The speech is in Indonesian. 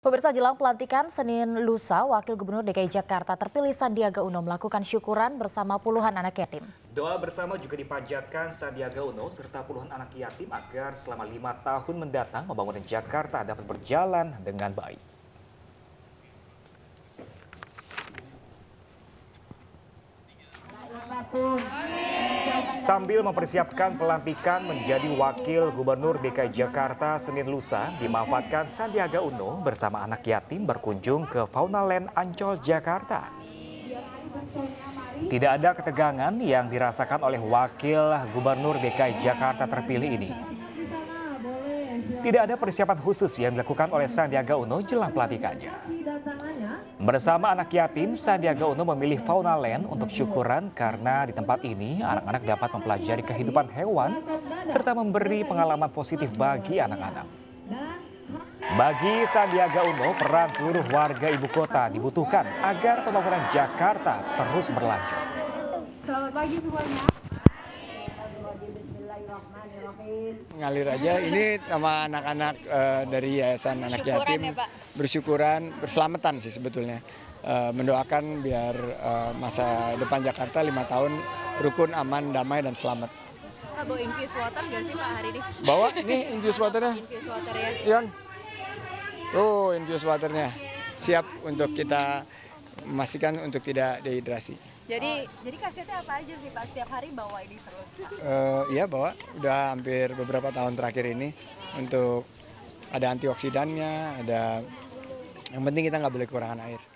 Pemirsa, jelang pelantikan Senin lusa, Wakil Gubernur DKI Jakarta terpilih Sandiaga Uno melakukan syukuran bersama puluhan anak yatim. Doa bersama juga dipanjatkan Sandiaga Uno serta puluhan anak yatim agar selama 5 tahun mendatang pembangunan Jakarta dapat berjalan dengan baik. Sambil mempersiapkan pelantikan menjadi Wakil Gubernur DKI Jakarta Senin lusa, dimanfaatkan Sandiaga Uno bersama anak yatim berkunjung ke Fauna Land Ancol, Jakarta. Tidak ada ketegangan yang dirasakan oleh Wakil Gubernur DKI Jakarta terpilih ini. Tidak ada persiapan khusus yang dilakukan oleh Sandiaga Uno jelang pelantikannya. Bersama anak yatim, Sandiaga Uno memilih Fauna Land untuk syukuran karena di tempat ini anak-anak dapat mempelajari kehidupan hewan serta memberi pengalaman positif bagi anak-anak. Bagi Sandiaga Uno, peran seluruh warga ibu kota dibutuhkan agar pembangunan Jakarta terus berlanjut. Selamat pagi semuanya. Ngalir aja, ini sama anak-anak dari Yayasan Anak Yatim bersyukuran, berselamatan sih sebetulnya. Mendoakan biar masa depan Jakarta 5 tahun rukun, aman, damai, dan selamat. Pak, bawa infus water nggak sih Pak hari ini? Bawa nih infus waternya. Infus water ya. Ion. Tuh infus waternya. Siap untuk kita memastikan untuk tidak dehidrasi. Jadi khasiatnya apa aja sih Pak setiap hari bawa ini terus? Iya bawa, udah hampir beberapa tahun terakhir ini untuk ada antioksidannya, ada yang penting kita nggak boleh kekurangan air.